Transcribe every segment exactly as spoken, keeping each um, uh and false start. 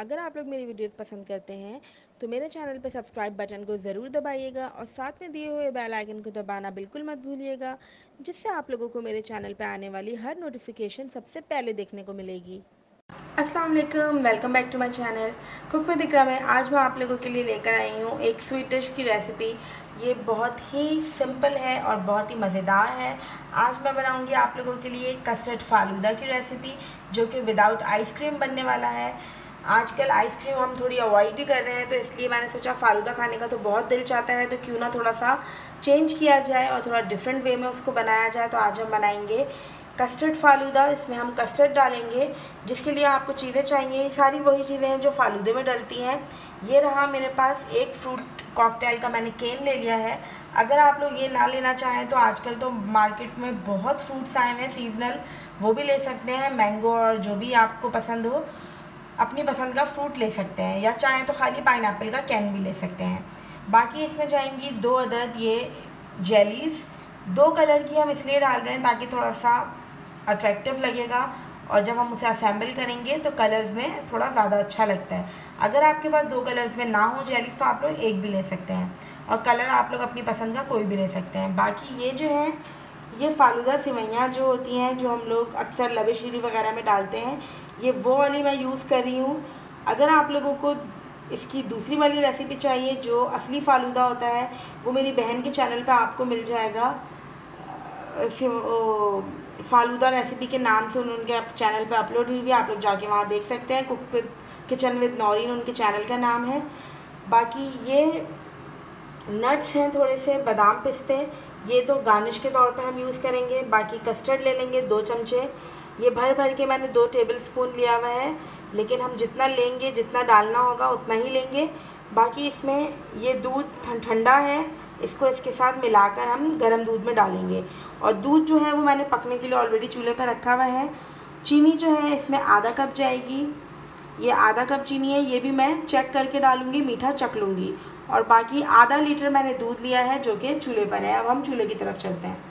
अगर आप लोग मेरी वीडियोस पसंद करते हैं तो मेरे चैनल पर सब्सक्राइब बटन को ज़रूर दबाइएगा और साथ में दिए हुए बेल आइकन को दबाना बिल्कुल मत भूलिएगा, जिससे आप लोगों को मेरे चैनल पर आने वाली हर नोटिफिकेशन सबसे पहले देखने को मिलेगी। अस्सलाम वालेकुम, welcome back to my channel cook with Iqra में। आज मैं आप लोगों के लिए लेकर आई हूँ एक स्वीट डिश की रेसिपी। ये बहुत ही सिंपल है और बहुत ही मज़ेदार है। आज मैं बनाऊँगी आप लोगों के लिए कस्टर्ड फालूदा की रेसिपी, जो कि विदाउट आइसक्रीम बनने वाला है। आजकल आइसक्रीम हम थोड़ी अवॉइड ही कर रहे हैं, तो इसलिए मैंने सोचा फालूदा खाने का तो बहुत दिल चाहता है, तो क्यों ना थोड़ा सा चेंज किया जाए और थोड़ा डिफरेंट वे में उसको बनाया जाए। तो आज हम बनाएंगे कस्टर्ड फालूदा। इसमें हम कस्टर्ड डालेंगे, जिसके लिए आपको चीज़ें चाहिए सारी वही चीज़ें हैं जो फालूदे में डलती हैं। ये रहा मेरे पास एक फ्रूट कॉकटेल का मैंने केन ले लिया है। अगर आप लोग ये ना लेना चाहें तो आजकल तो मार्केट में बहुत फ्रूट्स आए हैं सीजनल, वो भी ले सकते हैं। मैंगो और जो भी आपको पसंद हो, अपनी पसंद का फ्रूट ले सकते हैं, या चाहें तो खाली पाइनएप्पल का कैन भी ले सकते हैं। बाकी इसमें जाएंगी दो अदद ये जेलीज़। दो कलर की हम इसलिए डाल रहे हैं ताकि थोड़ा सा अट्रैक्टिव लगेगा, और जब हम उसे असेंबल करेंगे तो कलर्स में थोड़ा ज़्यादा अच्छा लगता है। अगर आपके पास दो कलर्स में ना हो जेलीज़ तो आप लोग एक भी ले सकते हैं, और कलर आप लोग अपनी पसंद का कोई भी ले सकते हैं। बाकी ये जो है ये फालूदा सिवैयाँ जो होती हैं, जो हम लोग अक्सर लबे शीरी वगैरह में डालते हैं, ये वो वाली मैं यूज़ कर रही हूँ। अगर आप लोगों को इसकी दूसरी वाली रेसिपी चाहिए जो असली फ़ालूदा होता है, वो मेरी बहन के चैनल पे आपको मिल जाएगा। फ़ालूदा रेसिपी के नाम से उनके चैनल पे अपलोड हुई हुई है, आप लोग जाके वहाँ देख सकते हैं। Cook with kitchen with Naureen उनके चैनल का नाम है। बाकी ये नट्स हैं थोड़े से बादाम पिस्ते, ये तो गार्निश के तौर पे हम यूज़ करेंगे। बाकी कस्टर्ड ले लेंगे दो चमचे, ये भर भर के मैंने दो टेबल स्पून लिया हुआ है, लेकिन हम जितना लेंगे जितना डालना होगा उतना ही लेंगे। बाकी इसमें ये दूध ठंडा है, इसको इसके साथ मिलाकर हम गर्म दूध में डालेंगे, और दूध जो है वो मैंने पकने के लिए ऑलरेडी चूल्हे पर रखा हुआ है। चीनी जो है इसमें आधा कप जाएगी, ये आधा कप चीनी है, ये भी मैं चेक करके डालूँगी, मीठा चख लूँगी। और बाकी आधा लीटर मैंने दूध लिया है जो कि चूल्हे पर है। अब हम चूल्हे की तरफ चलते हैं।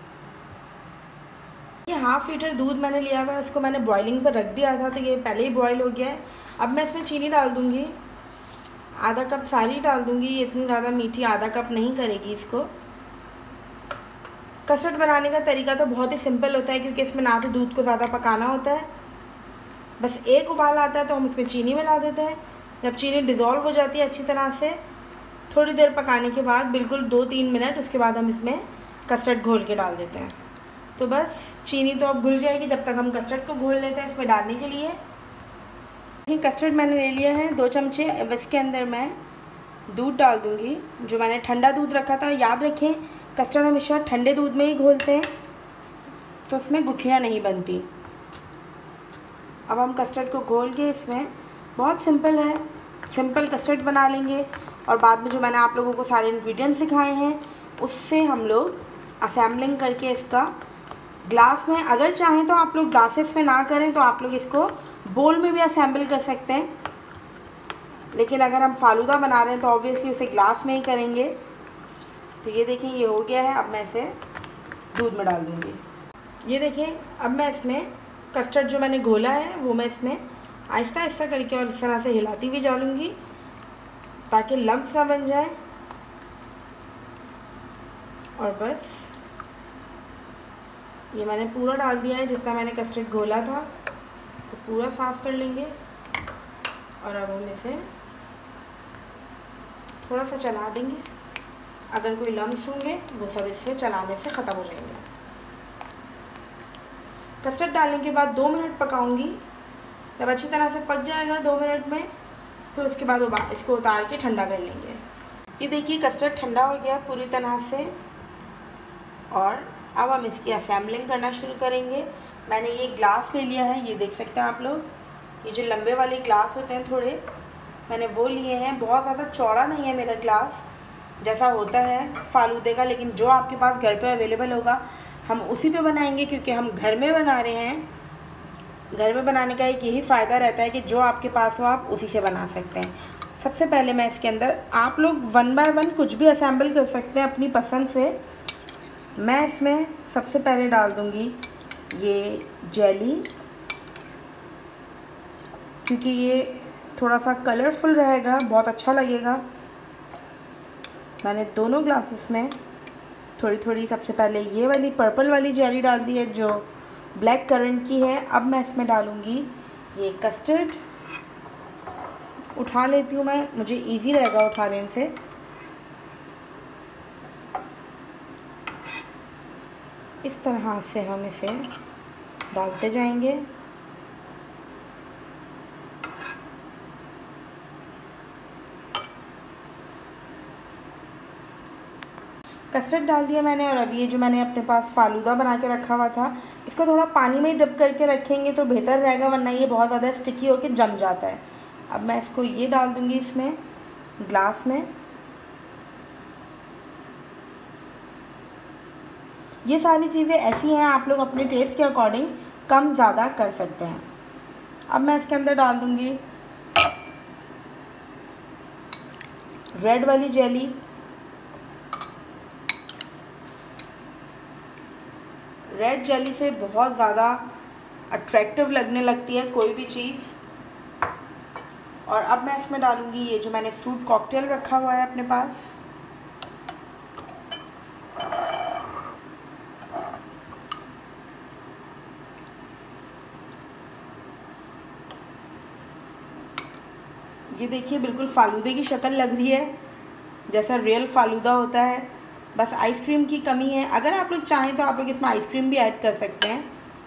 ये हाफ़ लीटर दूध मैंने लिया हुआ है, उसको मैंने बॉइलिंग पर रख दिया था, तो ये पहले ही बॉयल हो गया है। अब मैं इसमें चीनी डाल दूँगी, आधा कप सारी डाल दूँगी। ये इतनी ज़्यादा मीठी आधा कप नहीं करेगी इसको। कस्टर्ड बनाने का तरीका तो बहुत ही सिंपल होता है, क्योंकि इसमें ना तो दूध को ज़्यादा पकाना होता है, बस एक उबाल आता है तो हम इसमें चीनी मिला देते हैं। जब चीनी डिज़ोल्व हो जाती है अच्छी तरह से, थोड़ी देर पकाने के बाद, बिल्कुल दो तीन मिनट, उसके बाद हम इसमें कस्टर्ड घोल के डाल देते हैं। तो बस चीनी तो अब घुल जाएगी, जब तक हम कस्टर्ड को घोल लेते हैं इसमें डालने के लिए। ये कस्टर्ड मैंने ले लिया है दो चमचे। अब इसके अंदर मैं दूध डाल दूँगी, जो मैंने ठंडा दूध रखा था। याद रखें कस्टर्ड हमेशा ठंडे दूध में ही घोलते हैं, तो उसमें गुठलियाँ नहीं बनती। अब हम कस्टर्ड को घोल के इसमें, बहुत सिंपल है, सिंपल कस्टर्ड बना लेंगे, और बाद में जो मैंने आप लोगों को सारे इंग्रेडिएंट्स सिखाए हैं उससे हम लोग असेंबलिंग करके इसका ग्लास में, अगर चाहें तो आप लोग ग्लासेस में ना करें तो आप लोग इसको बोल में भी असेंबल कर सकते हैं, लेकिन अगर हम फालूदा बना रहे हैं तो ऑब्वियसली उसे ग्लास में ही करेंगे। तो ये देखें ये हो गया है। अब मैं इसे दूध में डाल दूँगी। ये देखें अब मैं इसमें कस्टर्ड जो मैंने घोला है वो मैं इसमें आहिस्ता आहिस्ता करके और इस तरह से हिलाती हुई डालूँगी, ताकि लम्स ना बन जाए। और बस ये मैंने पूरा डाल दिया है, जितना मैंने कस्टर्ड घोला था तो पूरा साफ़ कर लेंगे। और अब हम इसे थोड़ा सा चला देंगे, अगर कोई लम्स होंगे वो सब इससे चलाने से ख़त्म हो जाएंगे। कस्टर्ड डालने के बाद दो मिनट पकाऊंगी। जब अच्छी तरह से पक जाएगा दो मिनट में, फिर उसके बाद इसको उतार के ठंडा कर लेंगे। ये देखिए कस्टर्ड ठंडा हो गया पूरी तरह से, और अब हम इसकी असेंबलिंग करना शुरू करेंगे। मैंने ये ग्लास ले लिया है, ये देख सकते हैं आप लोग, ये जो लंबे वाले ग्लास होते हैं थोड़े, मैंने वो लिए हैं। बहुत ज़्यादा चौड़ा नहीं है मेरा ग्लास जैसा होता है फालूदे का, लेकिन जो आपके पास घर पे अवेलेबल होगा हम उसी पे बनाएंगे, क्योंकि हम घर में बना रहे हैं। घर में बनाने का एक यही फ़ायदा रहता है कि जो आपके पास हो आप उसी से बना सकते हैं। सबसे पहले मैं इसके अंदर, आप लोग वन बाय वन कुछ भी असेंबल कर सकते हैं अपनी पसंद से। मैं इसमें सबसे पहले डाल दूँगी ये जेली, क्योंकि ये थोड़ा सा कलरफुल रहेगा, बहुत अच्छा लगेगा। मैंने दोनों ग्लासेस में थोड़ी थोड़ी सबसे पहले ये वाली पर्पल वाली जेली डाल दी है जो ब्लैक करंट की है। अब मैं इसमें डालूँगी ये कस्टर्ड। उठा लेती हूँ मैं, मुझे इजी रहेगा उठा लेने से। इस तरह से हम इसे डालते जाएंगे। कस्टर्ड डाल दिया मैंने और अब ये जो मैंने अपने पास फालूदा बना के रखा हुआ था, इसको थोड़ा पानी में ही डिप करके रखेंगे तो बेहतर रहेगा, वरना ये बहुत ज़्यादा स्टिकी होकर जम जाता है। अब मैं इसको ये डाल दूँगी इसमें ग्लास में। ये सारी चीज़ें ऐसी हैं, आप लोग अपने टेस्ट के अकॉर्डिंग कम ज़्यादा कर सकते हैं। अब मैं इसके अंदर डाल दूँगी रेड वाली जेली। रेड जेली से बहुत ज़्यादा अट्रैक्टिव लगने लगती है कोई भी चीज़। और अब मैं इसमें डालूँगी ये जो मैंने फ्रूट कॉकटेल रखा हुआ है अपने पास। ये देखिए बिल्कुल फ़ालूदे की शक्ल लग रही है, जैसा रियल फ़ालूदा होता है। बस आइसक्रीम की कमी है। अगर आप लोग चाहें तो आप लोग इसमें आइसक्रीम भी ऐड कर सकते हैं।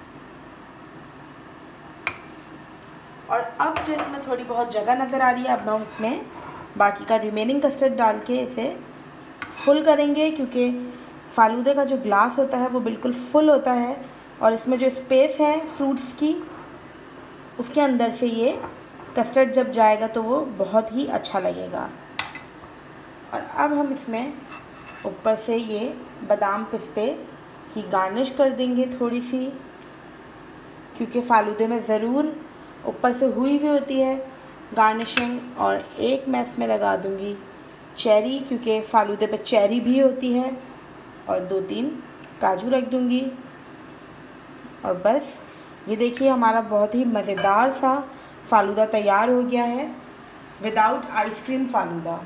और अब जो इसमें थोड़ी बहुत जगह नज़र आ रही है, अब हम उसमें बाकी का रिमेनिंग कस्टर्ड डाल के इसे फुल करेंगे, क्योंकि फ़ालूदे का जो ग्लास होता है वो बिल्कुल फुल होता है और इसमें जो स्पेस है फ्रूट्स की, उसके अंदर से ये कस्टर्ड जब जाएगा तो वो बहुत ही अच्छा लगेगा। और अब हम इसमें ऊपर से ये बादाम पिस्ते की गार्निश कर देंगे थोड़ी सी, क्योंकि फ़ालूदे में ज़रूर ऊपर से हुई हुई होती है गार्निशिंग। और एक मैं इसमें लगा दूँगी चेरी, क्योंकि फ़ालूदे पे चेरी भी होती है। और दो तीन काजू रख दूँगी। और बस ये देखिए हमारा बहुत ही मज़ेदार सा फ़ालूदा तैयार हो गया है, विदाउट आइसक्रीम फ़ालूदा।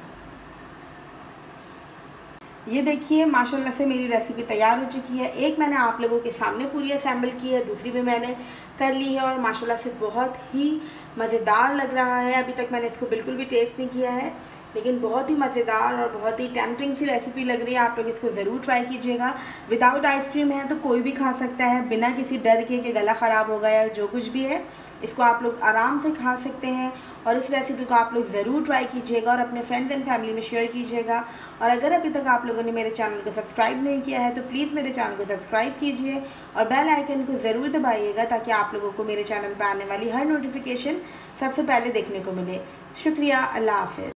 ये देखिए माशाल्लाह से मेरी रेसिपी तैयार हो चुकी है। एक मैंने आप लोगों के सामने पूरी असेंबल की है, दूसरी भी मैंने कर ली है और माशाल्लाह से बहुत ही मज़ेदार लग रहा है। अभी तक मैंने इसको बिल्कुल भी टेस्ट नहीं किया है, लेकिन बहुत ही मज़ेदार और बहुत ही टेम्पटिंग सी रेसिपी लग रही है। आप लोग इसको ज़रूर ट्राई कीजिएगा। विदाउट आइसक्रीम है तो कोई भी खा सकता है, बिना किसी डर के कि गला ख़राब होगा या जो कुछ भी है, इसको आप लोग आराम से खा सकते हैं। और इस रेसिपी को आप लोग ज़रूर ट्राई कीजिएगा और अपने फ्रेंड्स एंड फैमिली में शेयर कीजिएगा। और अगर अभी तक आप लोगों ने मेरे चैनल को सब्सक्राइब नहीं किया है तो प्लीज़ मेरे चैनल को सब्सक्राइब कीजिए और बेल आइकन को ज़रूर दबाइएगा, ताकि आप लोगों को मेरे चैनल पर आने वाली हर नोटिफिकेशन सबसे पहले देखने को मिले। शुक्रिया, अल्लाह हाफ़िज़।